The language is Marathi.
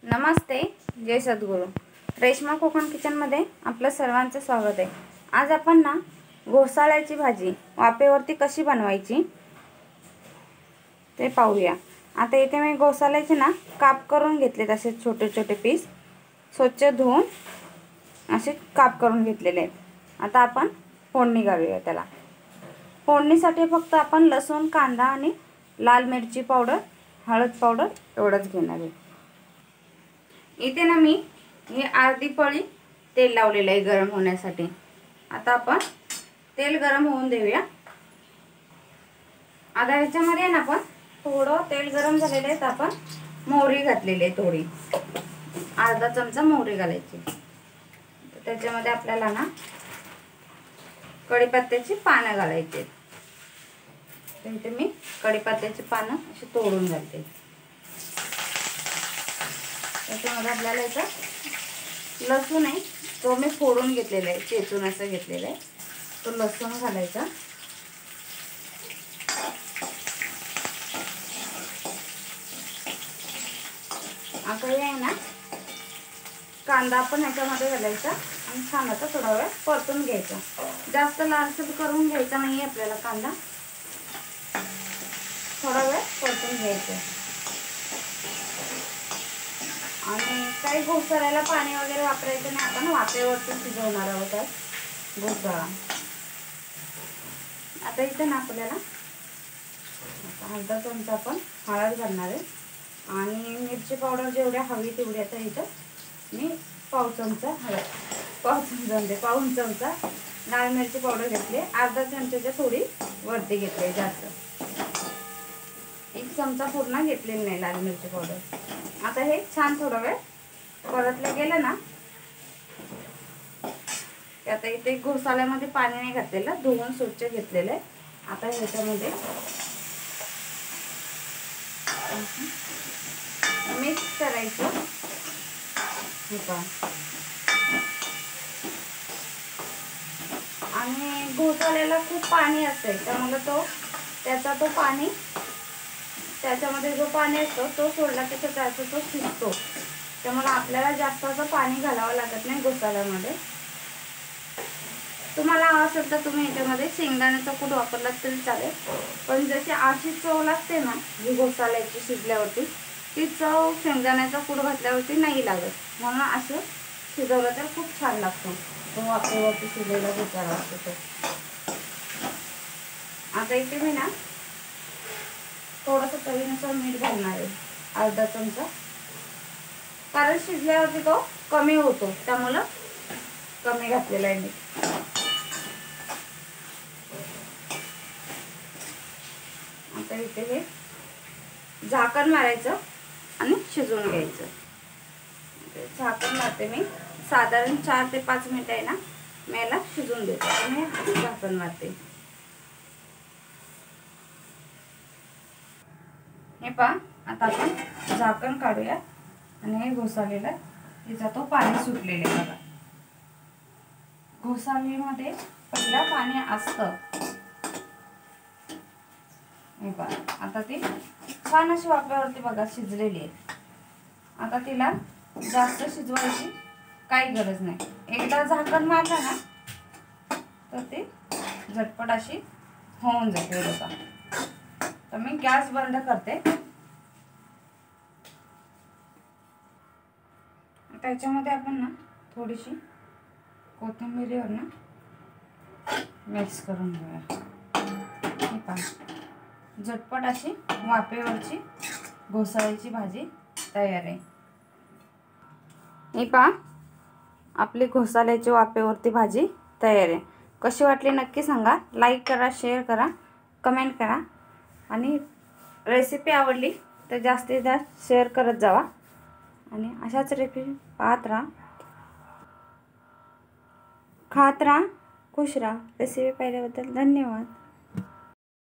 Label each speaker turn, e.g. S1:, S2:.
S1: नमस्ते, जय सद्गुरू। रेश्मा कोकण किचनमध्ये आपलं सर्वांचं स्वागत आहे। आज आपण ना घोसाळ्याची भाजी वाफेवरती कशी बनवायची ते पाहूया। आता इथे मी घोसाळ्याचे ना काप करून घेतलेत, असे छोटे छोटे पीस स्वच्छ धुवून असे काप करून घेतलेले आहेत। आता आपण फोडणी घालूया त्याला। फोडणीसाठी फक्त आपण लसूण, कांदा आणि लाल मिरची पावडर, हळद पावडर एवढंच घेणार आहे। इथे ना मी हे अर्धी पळी तेल लावलेलं आहे गरम होण्यासाठी। आता आपण तेल गरम होऊन देऊया। आता याच्यामध्ये ना आपण थोडं तेल गरम झालेलं आहे, तर आपण मोहरी घातलेली आहे, थोडी अर्धा चमचा मोहरी घालायची। त्याच्यामध्ये आपल्याला ना कढीपत्त्याची पानं घालायची। तर इथे मी कढीपत्त्याची पानं अशी तोडून घालते। त्याच्यामध्ये आपल्याला इथं लसूण आहे, तो मी फोडून घेतलेला आहे, चेचून असं घेतलेला आहे, तो लसूण घालायचा। आता हे आहे ना कांदा आपण ह्याच्यामध्ये घालायचा आणि छान आता थोडा वेळ परतून घ्यायचा। जास्त लालसर करून घ्यायचा नाही आपल्याला कांदा, थोडा वेळ परतून घ्यायचा। आणि काही घोसाळ्याला पाणी वगैरे वापरायचं नाही, आपण वाफेवरती शिजवणार आहोत घोसाळा। आता इथे ना आपल्याला अर्धा चमचा आपण हळद घालणार आहे आणि मिरची पावडर जेवढ्या हवी तेवढी। आता इथं मी पाऊण चमचा लाल मिरची पावडर घेतली, अर्धा चमच्याच्या थोडी वरती घेतली, जास्त एक चमचा पूर्ण घेतलेली नाही लाल मिरची पावडर। आता हे छान थोडा वेळ परतलं गेलं ना, आता इथे घोसाळ्यामध्ये पाणी नाही घातलेलं, धुवून स्वच्छ घेतलेलं आहे। आता ह्याच्यामध्ये मिक्स करायचं। आणि घोसाळ्याला खूप पाणी असते, त्यामुळे त्याच्यामध्ये जो पाणी असतो तो सोडला की त्याचा तो शिजतो, त्यामुळे आपल्याला जास्त असं पाणी घालावं लागत नाही घोसाळ्यामध्ये। तुम्हाला असेल तर तुम्ही याच्यामध्ये शेंगदाण्याचा कूट वापरला तरी चालेल, पण जशी अशी चव लागते ना जी घोसाळ्याची शिजल्यावरती, ती चव शेंगदाण्याचा कूट घातल्यावरती नाही लागत, म्हणून असं शिजवलं तर खूप छान लागतो तो वाफेवरती शिजलेला घोसाळा असतो तो। आता इथे मी ना थोडंसं चवीनुसार मीठ घालणार आहे, अर्धा चमचा, कारण शिजल्यावरती तो कमी होतो, त्यामुळं कमी घातलेला आहे मीठ। आता इथे हे झाकण मारायचं आणि शिजवून घ्यायचं। झाकण मारते मी, साधारण 4 ते 5 मिनिटं आहे ना मी याला शिजवून देते आणि झाकण मारते। हे पहा, आता आपण झाकण काढूया आणि हे घोसाळीला तिचा तो पाणी सुटलेलं आहे बघा। घोसाळीमध्ये पहिला पाणी असतं, हे पहा। आता ती छान अशी वाफेवरती बघा शिजलेली आहे। आता तिला जास्त शिजवायची काही गरज नाही, एकदा झाकण मारलं ना तर ती झटपट अशी होऊन जाते बघा। तर मी गॅस बंद करते। त्याच्यामध्ये आपण ना थोडीशी कोथिंबीर ना मिक्स करून घेऊया। हे पहा, झटपट अशी वाफेवरची घोसाळ्याची भाजी तयार आहे। हे पहा, आपली घोसाळ्याची वाफेवरती भाजी तयार आहे। कशी वाटली नक्की सांगा, लाईक करा, शेअर करा, कमेंट करा आणि रेसिपी आवडली तर जास्तीत जास्त शेअर करत जावा आणि अशाच रेसिपी पाहत राहा, खात राहा, खुश राहा। रेसिपी पाहिल्याबद्दल धन्यवाद।